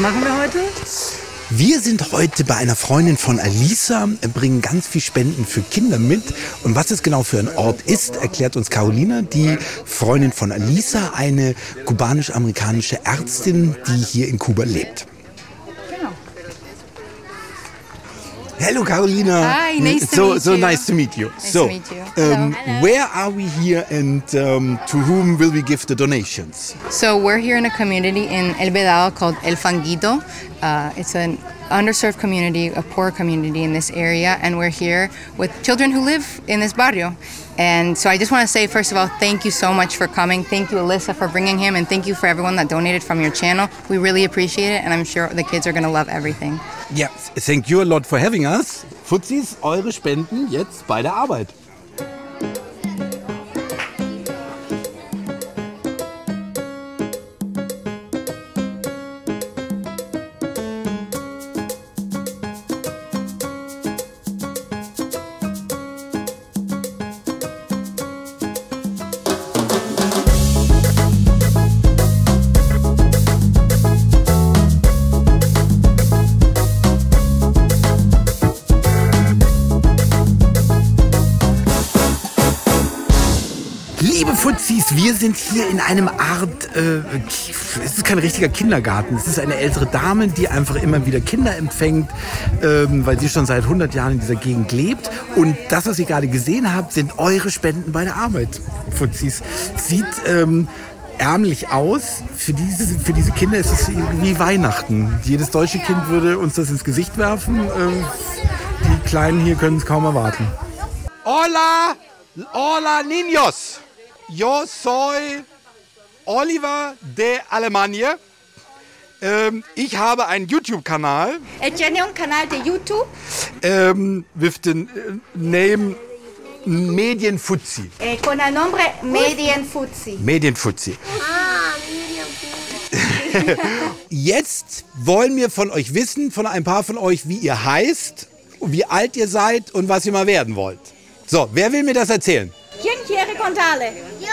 machen wir heute? Wir sind heute bei einer Freundin von Alisa, bringen ganz viel Spenden für Kinder mit. Und was es genau für ein Ort ist, erklärt uns Carolina, die Freundin von Alisa, eine kubanisch-amerikanische Ärztin, die hier in Kuba lebt. Hello, Carolina. Hi, nice to meet you. So nice to meet you. Nice to meet you. Hello. Where are we here and to whom will we give the donations? So we're here in a community in El Vedado called El Fanguito. It's an underserved community, a poor community in this area, and we're here with children who live in this barrio. And so I just want to say, first of all, thank you so much for coming. Thank you, Alyssa, for bringing him, and thank you for everyone that donated from your channel. We really appreciate it, and I'm sure the kids are going to love everything. Yeah, thank you a lot for having us. Fuzis, eure Spenden jetzt bei der Arbeit. Liebe Fuzis, wir sind hier in einem Art, es ist kein richtiger Kindergarten, es ist eine ältere Dame, die einfach immer wieder Kinder empfängt, weil sie schon seit 100 Jahren in dieser Gegend lebt. Und das, was ihr gerade gesehen habt, sind eure Spenden bei der Arbeit, Fuzis. Sieht ärmlich aus. Für diese Kinder ist es wie Weihnachten. Jedes deutsche Kind würde uns das ins Gesicht werfen. Die Kleinen hier können es kaum erwarten. Hola, hola niños. Yo soy Oliver de Alemania. Ich habe einen YouTube-Kanal. Tiene un canal de YouTube. With the name Medienfuzzi. Con el nombre Medienfuzzi. Medienfuzzi. Jetzt wollen wir von euch wissen, von ein paar von euch, wie ihr heißt, wie alt ihr seid und was ihr mal werden wollt. So, wer will mir das erzählen? ¿Quién quiere contarle?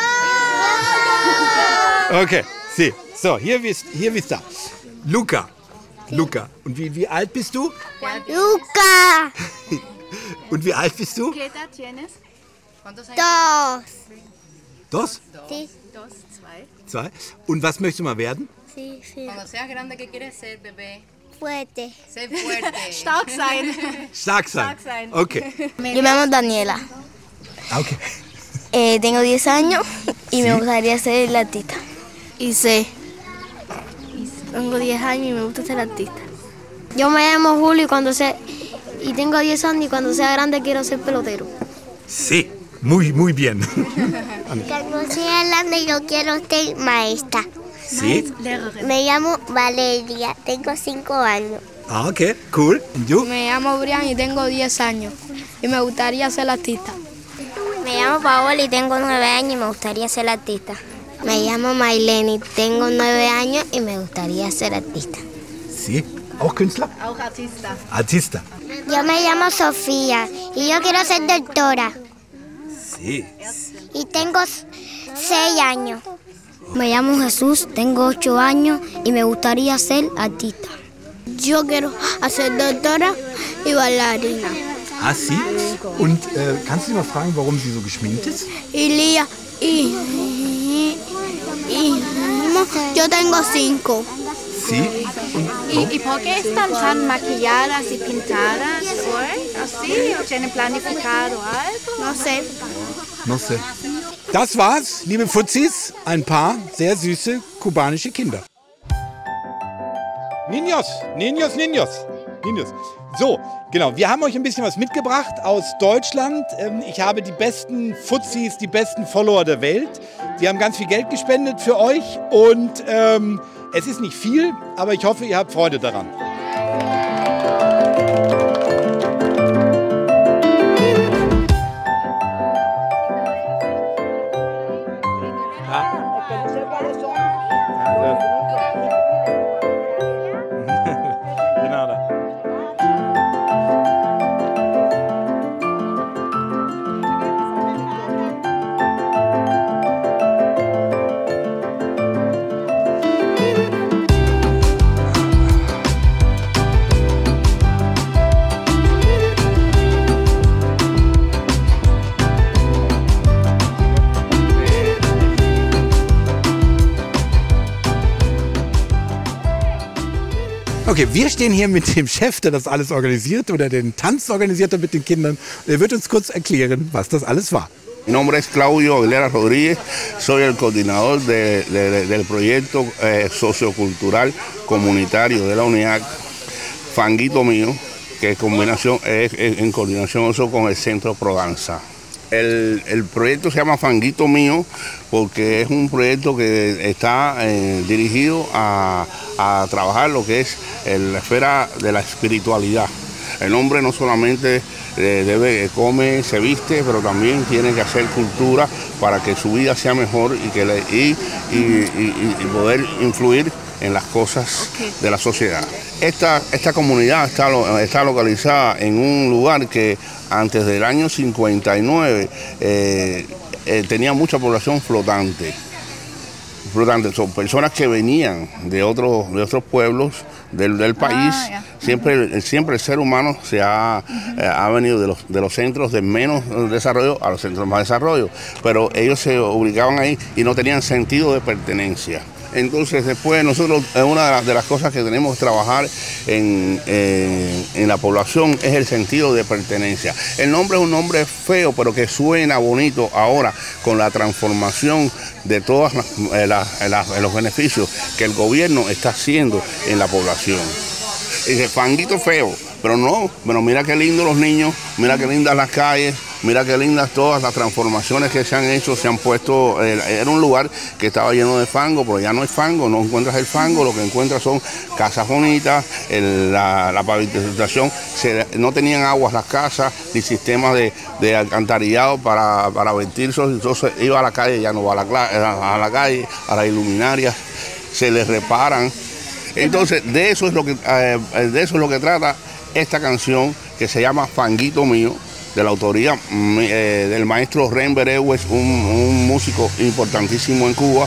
Okay, sí. So, hier bist du. Luca. Luca. Und wie alt bist du? Luca. Und wie alt bist du? ¿Qué edad tienes? Dos. Dos? Sí. Zwei. Und was möchtest du mal werden? Sí, sí. Cuando seas grande, ¿qué quieres ser, bebé? Fuerte. Sé fuerte. Stark sein. Stark sein. Stark sein. Okay. Yo me llamo Daniela. Okay. Tengo 10 años y me gustaría ser artista. Y sé. Tengo 10 años y me gusta ser artista. Yo me llamo Julio y tengo 10 años y cuando sea grande quiero ser pelotero. Sí, muy bien. Cuando sea grande yo quiero ser maestra. Sí. Me llamo Valeria, tengo 5 años. Ah, okay, cool. Und du? Me llamo Brian y tengo 10 años y me gustaría ser artista. Me llamo Paola y tengo 9 años y me gustaría ser artista. Me llamo Maylene y tengo 9 años y me gustaría ser artista. Sí. Auch Künstler? Auch Artista. Artista. Yo me llamo Sofía y yo quiero ser doctora. Sí. Y tengo 6 años. Me llamo Jesús, tengo 8 años y me gustaría ser artista. Yo quiero ser doctora y bailarina. Ah, sí? Und kannst du mal fragen, warum sie so geschminkt ist? Yo tengo 5. Sí. ¿Y por qué están tan maquilladas y pintadas hoy? ¿Así? ¿O tienen planificado algo? No sé. No sé. Das war's, liebe Fuzis. Ein paar sehr süße kubanische Kinder. Niños. So, genau. Wir haben euch ein bisschen was mitgebracht aus Deutschland. Ich habe die besten Fuzis, die besten Follower der Welt. Die haben ganz viel Geld gespendet für euch. Und es ist nicht viel, aber ich hoffe, ihr habt Freude daran. Genau da. Okay, wir stehen hier mit dem Chef, der das alles organisiert oder den Tanz organisiert hat mit den Kindern. Er wird uns kurz erklären, was das alles war. Mi nombre es Claudio Aguilera Rodríguez, soy el coordinador del proyecto sociocultural comunitario de la UNIAC, Fanguito Mío, que es en coordinación eso con el Centro Prodanza. El proyecto se llama Fanguito Mío porque es un proyecto que está dirigido a trabajar lo que es la esfera de la espiritualidad. El hombre no solamente come, se viste, pero también tiene que hacer cultura para que su vida sea mejor y poder influir en las cosas de la sociedad. Esta comunidad está localizada en un lugar que antes del año 59 tenía mucha población flotante. Son personas que venían de otros pueblos del país. Siempre el ser humano ha venido de los centros de menos desarrollo a los centros de más desarrollo, pero ellos se ubicaban ahí y no tenían sentido de pertenencia. Entonces después nosotros, una de las cosas que tenemos que trabajar en la población es el sentido de pertenencia. El nombre es un nombre feo, pero que suena bonito ahora con la transformación de todos los beneficios que el gobierno está haciendo en la población. Dice, Fanguito feo, pero no, pero mira qué lindo los niños, mira qué lindas las calles, mira qué lindas todas las transformaciones que se han hecho, se han puesto. Era un lugar que estaba lleno de fango, pero ya no es fango, no encuentras el fango, lo que encuentras son casas bonitas, la pavimentación, no tenían aguas las casas, ni sistemas de alcantarillado para vertirse, entonces iba a la calle, ya no va a la calle, a las iluminarias, se les reparan. Entonces de eso es lo que trata esta canción que se llama Fanguito Mío, de la autoría del maestro Renber Ewes, un músico importantísimo en Cuba.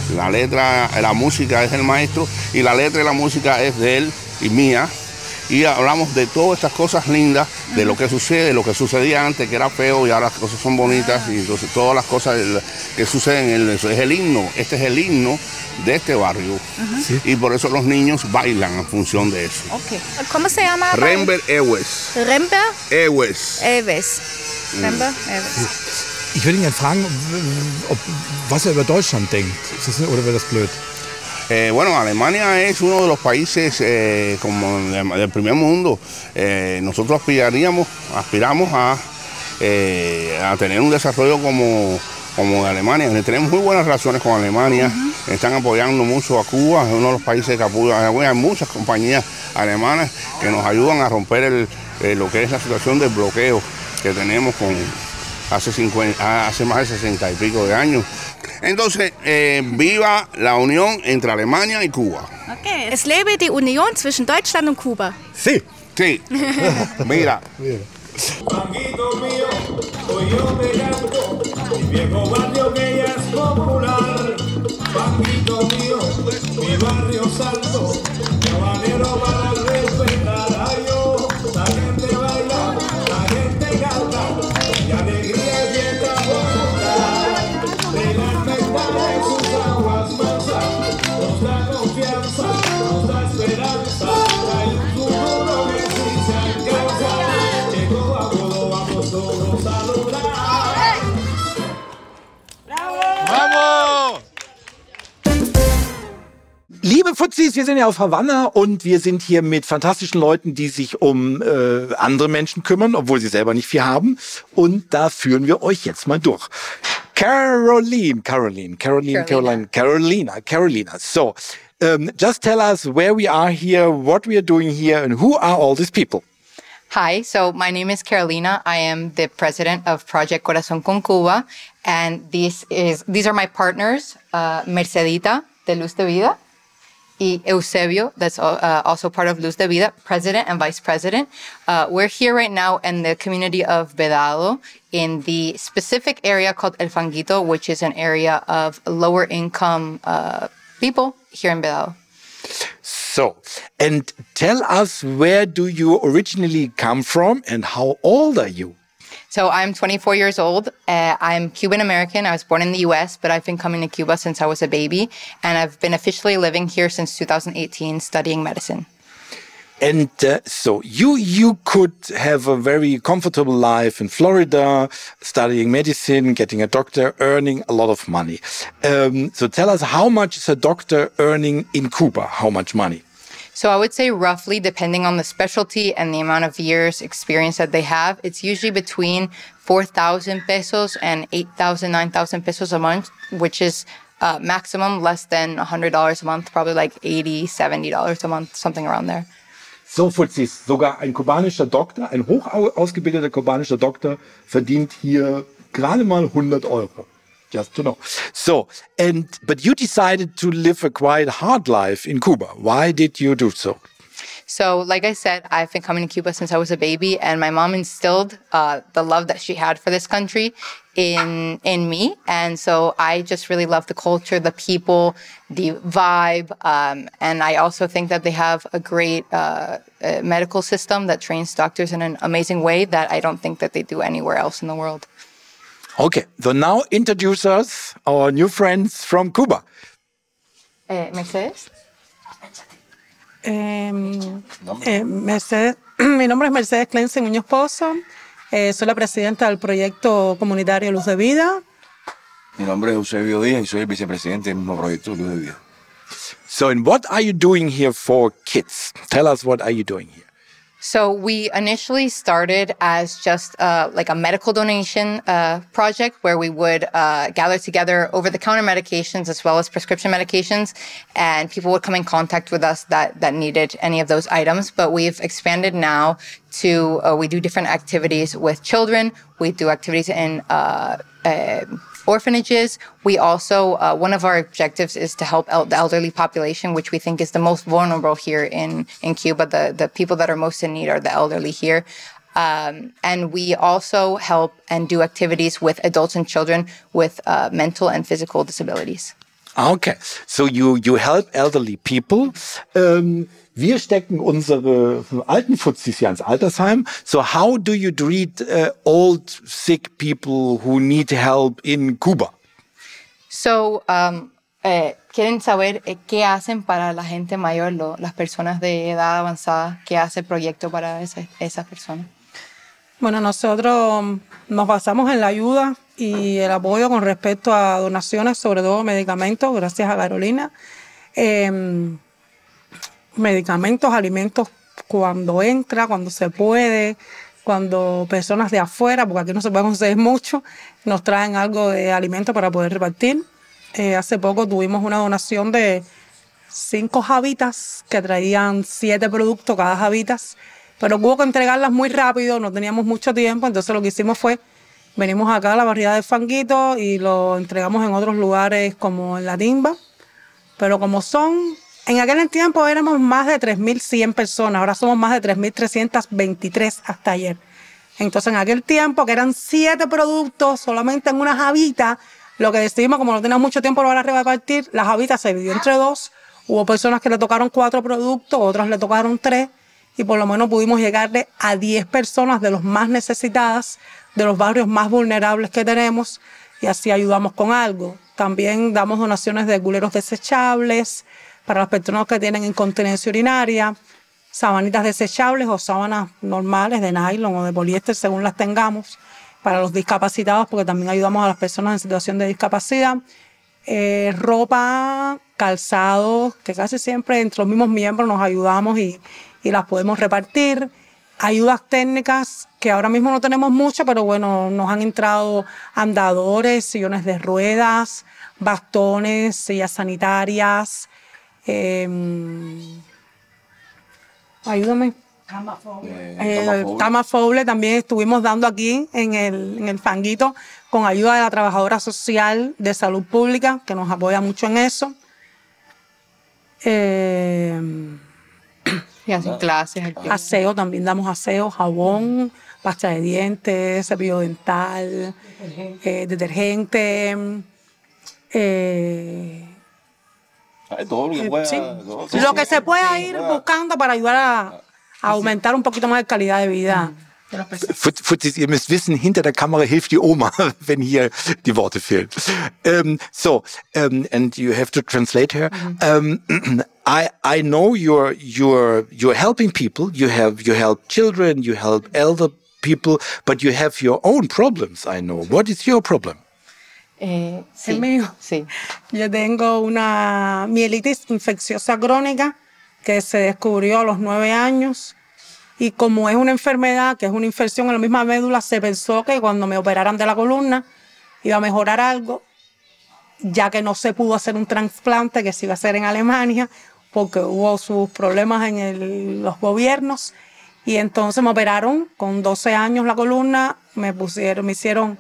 La música es del maestro y la letra de la música es de él y mía. Y hablamos de todas estas cosas lindas, de lo que sucede, lo que sucedía antes, que era feo y ahora las cosas son bonitas. Y entonces todas las cosas que suceden, eso es el himno. Este es el himno de este barrio. Sí. Y por eso los niños bailan en función de eso. Okay. ¿Cómo se llama? Renber Ewes. Renber Ewes. Renber Ewes. Ich würde ihn gerne fragen, was über Deutschland denkt. Oder wäre das blöd? Bueno, Alemania es uno de los países como del primer mundo. Nosotros aspiramos a tener un desarrollo como de Alemania. Tenemos muy buenas relaciones con Alemania. Están apoyando mucho a Cuba. Es uno de los países que apoya. Hay muchas compañías alemanas que nos ayudan a romper lo que es la situación del bloqueo que tenemos hace más de 60 y pico de años. Entonces, viva la unión entre Alemania y Cuba. Okay. Es lebe die Union zwischen Deutschland und Kuba. Sí. Sí. Mira. Fanguito mío, hoy yo te canto, mi viejo barrio que ya es popular. Fanguito mío, mi barrio salto, cabalero para respetar. Ay, yo, la gente baila, la gente canta, y alegría y fiesta bonita. De las metales sus aguas mansas, nos da confianza, nos da esperanza. Hay un futuro que sí se alcanza, que todo a todo vamos todos a lograr. ¡Vamos! Liebe Fuzis, wir sind ja auf Havanna und wir sind hier mit fantastischen Leuten, die sich um andere Menschen kümmern, obwohl sie selber nicht viel haben. Und da führen wir euch jetzt mal durch. Carolina. So, just tell us where we are here, what we are doing here, and who are all these people? Hi, so my name is Carolina. I am the president of Project Corazón con Cuba, and these are my partners, Mercedita de Luz de Vida, y Eusebio, that's also part of Luz de Vida, president and vice president. We're here right now in the community of Vedado, in the specific area called El Fanguito, which is an area of lower income people here in Vedado. So, and tell us, where do you originally come from and how old are you? So I'm 24 years old. I'm Cuban-American. I was born in the U.S., but I've been coming to Cuba since I was a baby. And I've been officially living here since 2018, studying medicine. And so you could have a very comfortable life in Florida, studying medicine, getting a doctor, earning a lot of money. So tell us, how much is a doctor earning in Cuba? How much money? So I would say roughly, depending on the specialty and the amount of years experience that they have, it's usually between 4,000 pesos and 8,000, 9,000 pesos a month, which is maximum less than $100 a month, probably like $80, $70 a month, something around there. So, Fuzis, sogar ein kubanischer Doktor, ein hoch ausgebildeter kubanischer Doktor verdient hier gerade mal 100 Euro. Just to know. So, but you decided to live a quite hard life in Cuba. Why did you do so? So, like I said, I've been coming to Cuba since I was a baby, and my mom instilled the love that she had for this country in me. And so I just really love the culture, the people, the vibe. And I also think that they have a great medical system that trains doctors in an amazing way that I don't think that they do anywhere else in the world. Okay, so now introduce us, our new friends from Cuba. Mercedes. Mercedes, mi nombre es Mercedes Clense Muñoz Pozo, soy la presidenta del proyecto comunitario Luz de Vida. Mi nombre es Eusebio Díaz y soy el vicepresidente del mismo proyecto Luz de Vida. So, and what are you doing here for kids? Tell us, what are you doing here? So we initially started as just like a medical donation project where we would gather together over-the-counter medications as well as prescription medications, and people would come in contact with us that needed any of those items. But we've expanded now to we do different activities with children. We do activities in orphanages. We also, one of our objectives is to help the elderly population, which we think is the most vulnerable here in Cuba. The people that are most in need are the elderly here. And we also help and do activities with adults and children with mental and physical disabilities. Okay, so you help elderly people. Wir stecken unsere alten Fuzis hier ins Altersheim. So how do you treat old, sick people who need help in Cuba? So, quieren saber qué hacen para la gente mayor, las personas de edad avanzada, qué hace el proyecto para esas personas. Bueno, nosotros nos basamos en la ayuda y el apoyo con respecto a donaciones, sobre todo medicamentos, gracias a Carolina. Medicamentos, alimentos cuando entra, cuando se puede, cuando personas de afuera, porque aquí no se puede conseguir mucho, nos traen algo de alimento para poder repartir. Hace poco tuvimos una donación de 5 jabitas que traían 7 productos cada jabitas, pero hubo que entregarlas muy rápido, no teníamos mucho tiempo, entonces lo que hicimos fue, venimos acá a la barriada de Fanguito y lo entregamos en otros lugares como en La Timba, pero como son... En aquel tiempo éramos más de 3.100 personas, ahora somos más de 3.323 hasta ayer. Entonces, en aquel tiempo, que eran 7 productos solamente en una jabita, lo que decidimos, como no teníamos mucho tiempo para repartir, la jabita se dividió entre 2. Hubo personas que le tocaron 4 productos, otras le tocaron 3, y por lo menos pudimos llegarle a 10 personas de los más necesitadas, de los barrios más vulnerables que tenemos, y así ayudamos con algo. También damos donaciones de culeros desechables, para las personas que tienen incontinencia urinaria, sabanitas desechables o sábanas normales de nylon o de poliéster, según las tengamos, para los discapacitados, porque también ayudamos a las personas en situación de discapacidad, ropa, calzado, que casi siempre entre los mismos miembros nos ayudamos y las podemos repartir, ayudas técnicas, que ahora mismo no tenemos mucho, pero bueno, nos han entrado andadores, sillones de ruedas, bastones, sillas sanitarias, ayúdame. Cama Foble también estuvimos dando aquí en el Fanguito con ayuda de la trabajadora social de salud pública que nos apoya mucho en eso. Y hacen clases aquí. Aseo, también damos aseo, jabón, pasta de dientes, cepillo dental, detergente. Todo lo que pueda, sí. Lo que se pueda ir buscando para ayudar a aumentar un poquito más de calidad de vida. Fuzis, ihr müsst wissen, hinter der Kamera hilft die Oma, wenn hier die Worte fehlen. And you have to translate her. I know you're helping people. You help children, you help elder people, but you have your own problems. I know. What is your problem? Sí, mío. Sí. Yo tengo una mielitis infecciosa crónica que se descubrió a los 9 años y como es una enfermedad que es una infección en la misma médula, se pensó que cuando me operaran de la columna iba a mejorar algo, ya que no se pudo hacer un trasplante que se iba a hacer en Alemania porque hubo sus problemas en los gobiernos y entonces me operaron con 12 años la columna, me hicieron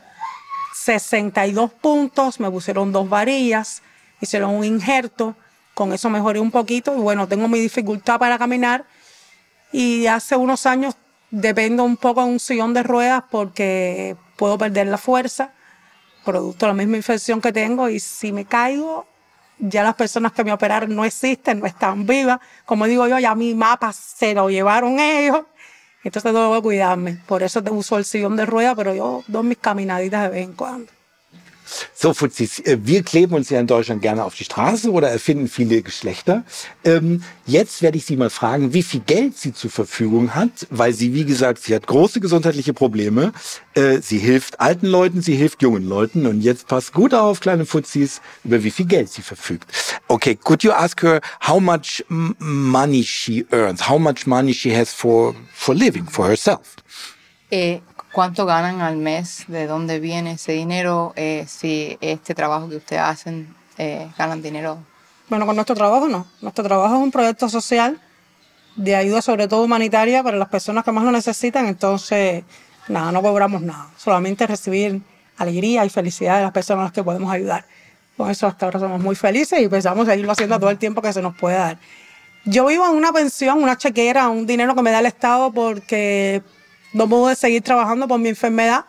62 puntos, me pusieron 2 varillas, hicieron un injerto, con eso mejoré un poquito y bueno, tengo mi dificultad para caminar y hace unos años dependo un poco de un sillón de ruedas porque puedo perder la fuerza, producto de la misma infección que tengo y si me caigo, ya las personas que me operaron no existen, no están vivas, como digo yo, ya mi mapa se lo llevaron ellos. Entonces tengo que cuidarme. Por eso uso el sillón de rueda, pero yo doy mis caminaditas de vez en cuando. So, Fuzis, wir kleben uns ja in Deutschland gerne auf die Straße oder erfinden viele Geschlechter. Jetzt werde ich Sie mal fragen, wie viel Geld sie zur Verfügung hat, weil sie, wie gesagt, sie hat große gesundheitliche Probleme. Sie hilft alten Leuten, sie hilft jungen Leuten. Und jetzt passt gut auf, kleine Fuzis, über wie viel Geld sie verfügt. Okay, could you ask her how much money she earns, how much money she has for living, for herself? ¿Cuánto ganan al mes? ¿De dónde viene ese dinero? Si este trabajo que ustedes hacen, ganan dinero. Bueno, con nuestro trabajo no. Nuestro trabajo es un proyecto social de ayuda sobre todo humanitaria para las personas que más lo necesitan. Entonces, nada, no cobramos nada. Solamente recibir alegría y felicidad de las personas a las que podemos ayudar. Con eso hasta ahora somos muy felices y pensamos seguirlo haciendo todo el tiempo que se nos puede dar. Yo vivo en una pensión, una chequera, un dinero que me da el Estado porque no pude seguir trabajando por mi enfermedad.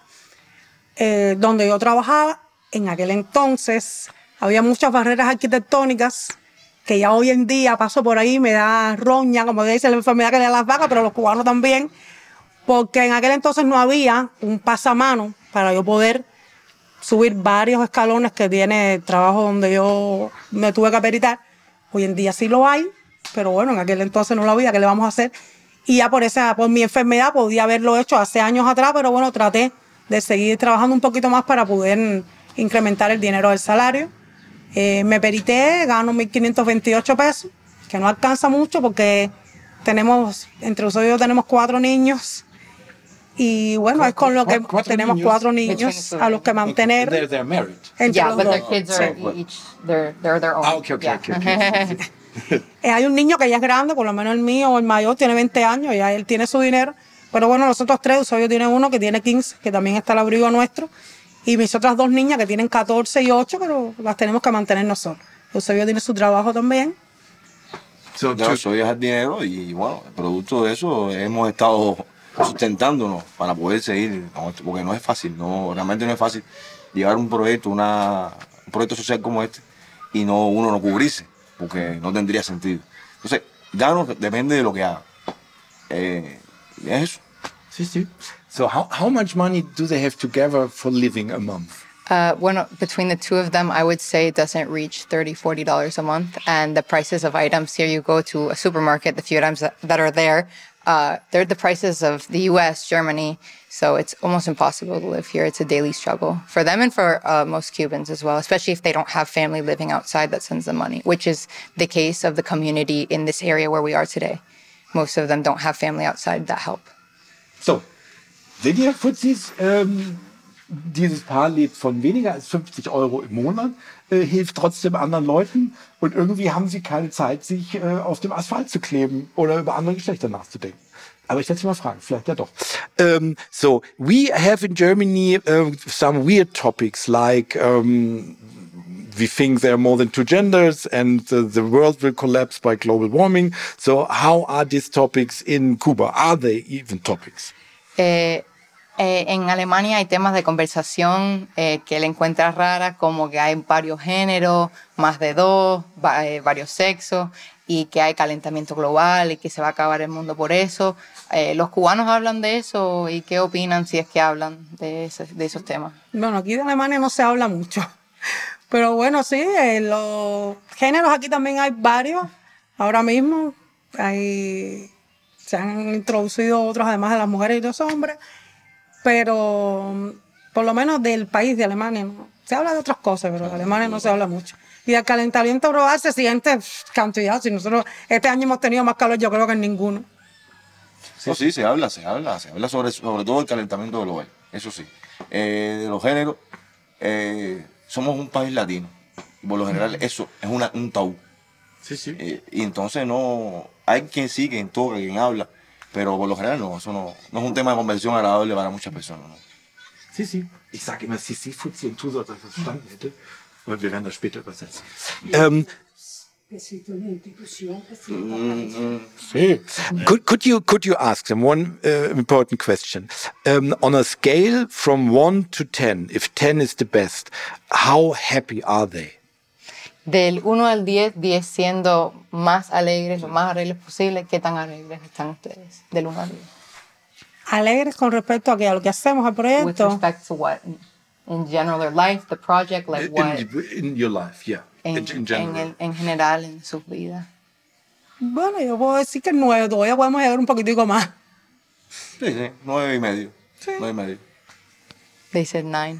Donde yo trabajaba, en aquel entonces, había muchas barreras arquitectónicas que ya hoy en día paso por ahí, me da roña, como dice la enfermedad que le da las vacas, pero los cubanos también, porque en aquel entonces no había un pasamano para yo poder subir varios escalones que tiene el trabajo donde yo me tuve que aperitar. Hoy en día sí lo hay, pero bueno, en aquel entonces no lo había, ¿qué le vamos a hacer? Y ya por mi enfermedad podía haberlo hecho hace años atrás, pero bueno, traté de seguir trabajando un poquito más para poder incrementar el dinero del salario. Me perité, gano 1.528 pesos, que no alcanza mucho porque entre nosotros y yo tenemos 4 niños. Y bueno, es con lo que tenemos 4 niños a los que mantener. They're married. Yeah, but their kids are each, they're their own. Okay. Hay un niño que ya es grande, por lo menos el mío o el mayor tiene 20 años, ya él tiene su dinero. Pero bueno, los otros 3, Eusebio tiene uno que tiene 15, que también está al abrigo nuestro. Y mis otras 2 niñas que tienen 14 y 8, pero las tenemos que mantener nosotros. Eusebio tiene su trabajo también. Soy el dinero y bueno, producto de eso hemos estado sustentándonos para poder seguir, porque no es fácil, realmente no es fácil llevar un proyecto, un proyecto social como este y uno no cubrirse, porque no tendría sentido. Entonces, gano depende de lo que haga. Es eso. Sí. So how much money do they have together for living a month? Bueno, between the two of them, I would say it doesn't reach $30, $40 a month. And the prices of items here, you go to a supermarket, the few items that are there, they're the prices of the US, Germany. So it's almost impossible to live here. It's a daily struggle for them and for most Cubans as well, especially if they don't have family living outside that sends them money, which is the case of the community in this area where we are today. Most of them don't have family outside that help. So, seht ihr, Fuzis, dieses Paar lebt von weniger als 50 € im Monat, hilft trotzdem anderen Leuten und irgendwie haben sie keine Zeit, sich auf dem Asphalt zu kleben oder über andere Geschlechter nachzudenken. Aber ich werde Sie mal fragen, vielleicht ja doch. So, we have in Germany some weird topics like we think there are more than 2 genders and the world will collapse by global warming. So how are these topics in Cuba? Are they even topics? En Alemania hay temas de conversación que él encuentra rara, como que hay varios géneros, más de 2, varios sexos, y que hay calentamiento global y que se va a acabar el mundo por eso. ¿Los cubanos hablan de eso y qué opinan si es que hablan de esos temas? Bueno, aquí de Alemania no se habla mucho, pero bueno, sí, los géneros aquí también hay varios. Ahora mismo se han introducido otros, además de las mujeres y los hombres, pero por lo menos del país de Alemania no. Se habla de otras cosas, pero de Alemania no se habla mucho. Y del calentamiento global se siente cantidad. Si nosotros este año hemos tenido más calor, yo creo que en ninguno. Sí, se habla sobre todo el calentamiento global, eso sí. De los géneros, somos un país latino, y por lo general eso es un tabú. Sí. Y entonces no, hay quien sí, quien toca, quien habla, pero por lo general no, eso no es un tema de conversación agradable para muchas personas, ¿no? Sí. Ich sage immer Sissi, Fuzzi und tu so, dass ich das verstanden hätte. Und wir werden das später übersetzen. Could you ask them one important question? On a scale from 1 to 10, if 10 is the best, how happy are they? Del 1 al 10, 10 siendo más alegres, lo más alegres posible, ¿qué tan alegres están ustedes? Del 1 al 10. Alegres con respecto a lo que hacemos al proyecto. With respect to what? In general, their life, the project, like what? In your life, yeah. In general. En general, en sus vidas. Bueno, yo puedo decir que 9, todavía podemos llegar un poquitico más. Sí, 9,5. Sí. 9,5. They said 9.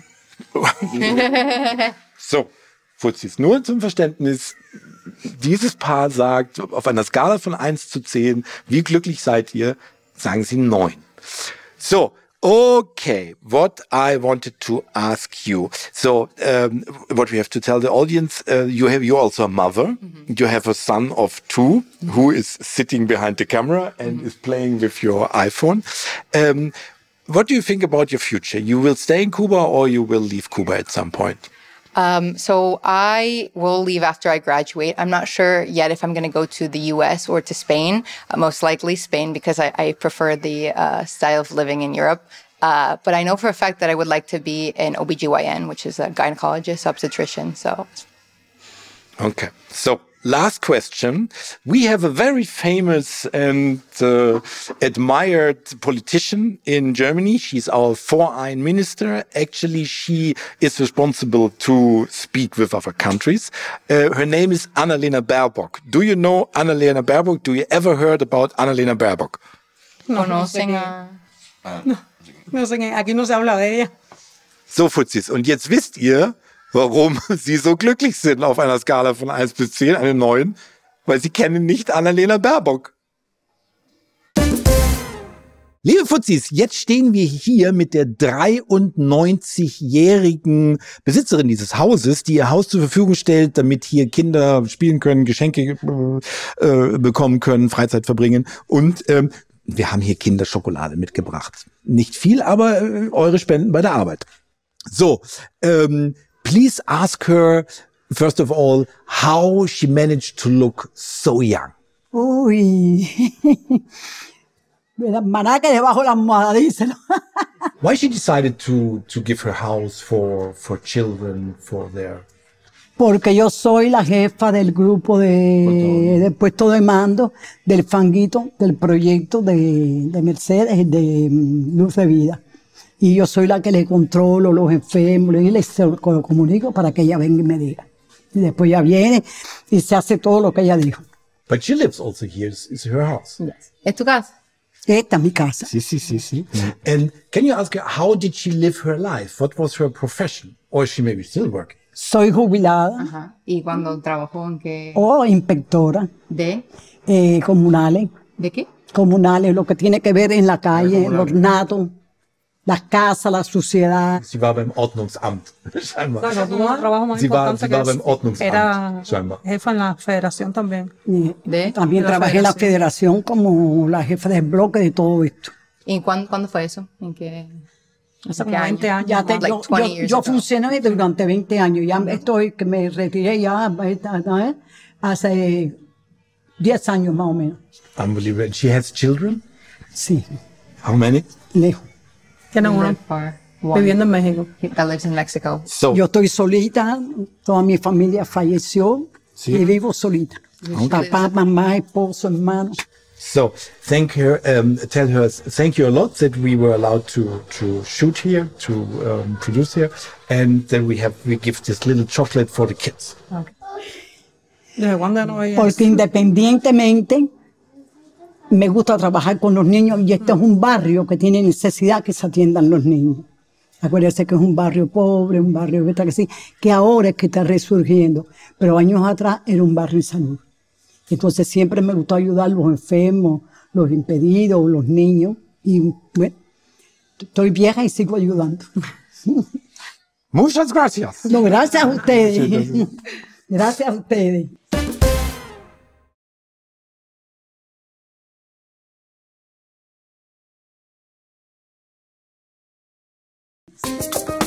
So, Fuzzis, nur zum Verständnis, dieses Paar sagt, auf einer Skala von 1 zu 10, wie glücklich seid ihr, sagen sie 9. So, okay, what I wanted to ask you. So, what we have to tell the audience, you're also a mother. Mm-hmm. You have a son of 2 who is sitting behind the camera and is playing with your iPhone. What do you think about your future? You will stay in Cuba or you will leave Cuba at some point? So I will leave after I graduate. I'm not sure yet if I'm going to go to the US or to Spain. Most likely Spain because I prefer the style of living in Europe. But I know for a fact that I would like to be an OBGYN, which is a gynecologist, obstetrician. So, okay. So, last question. We have a very famous and admired politician in Germany. She's our Verein minister. Actually, she is responsible to speak with other countries. Her name is Annalena Baerbock. Do you know Annalena Baerbock? Do you ever heard about Annalena Baerbock? No sé aquí no se habla de ella. So, Fuzzis, und jetzt wisst ihr, warum sie so glücklich sind auf einer Skala von 1 bis 10, eine 9, weil sie kennen nicht Annalena Baerbock. Liebe Fuzzis, jetzt stehen wir hier mit der 93-jährigen Besitzerin dieses Hauses, die ihr Haus zur Verfügung stellt, damit hier Kinder spielen können, Geschenke bekommen können, Freizeit verbringen. Und wir haben hier Kinderschokolade mitgebracht. Nicht viel, aber eure Spenden bei der Arbeit. So, please ask her, first of all, how she managed to look so young. Uy, la maraca debajo de la almohada, díselo. Why she decided to give her house for children, for their... Porque yo soy la jefa del grupo del puesto de mando, del Fanguito, del proyecto de Mercedes, de Luz de Vida. Y yo soy la que le controlo los enfermos y les lo comunico para que ella venga y me diga. Y después ella viene y se hace todo lo que ella dijo. But she lives also here. It's her house. Yes. ¿Es tu casa? Esta es mi casa. Sí. And can you ask her, how did she live her life? What was her profession? Or is she maybe still working? Soy jubilada. Ajá. ¿Y cuando trabajó en qué? Inspectora. ¿De? Comunales. ¿De qué? Comunales, lo que tiene que ver en la calle, el ornato, las casas, la suciedad. Sie war beim Ordnungsamt, scheinbar. Claro, tuvo un trabajo más importante war beim Ordnungsamt, era scheinbar. jefa en la federación también. También trabajé en la federación como la jefa del bloque de todo esto. ¿Y cuándo fue eso? ¿En qué? Hace como 20 años. Yo funcioné durante 20 años. Ya que me retiré ya hace 10 años más o menos. Unbelievable. And she has children? Sí. How many? Lejos. Tiene uno viviendo en México. That lives in Mexico. So, yo estoy solita, toda mi familia falleció y vivo solita. Okay. Papá, mamá, esposo, hermano. So, tell her thank you a lot that we were allowed to shoot here, to produce here, and then we give this little chocolate for the kids. Okay. ¿Desde cuándo no veías? Porque independientemente me gusta trabajar con los niños y este es un barrio que tiene necesidad que se atiendan los niños. Acuérdense que es un barrio pobre, un barrio que ahora es que está resurgiendo, pero años atrás era un barrio en salud. Entonces siempre me gustó ayudar a los enfermos, los impedidos, los niños. Y bueno, estoy vieja y sigo ayudando. Muchas gracias. No, gracias a ustedes. Gracias a ustedes.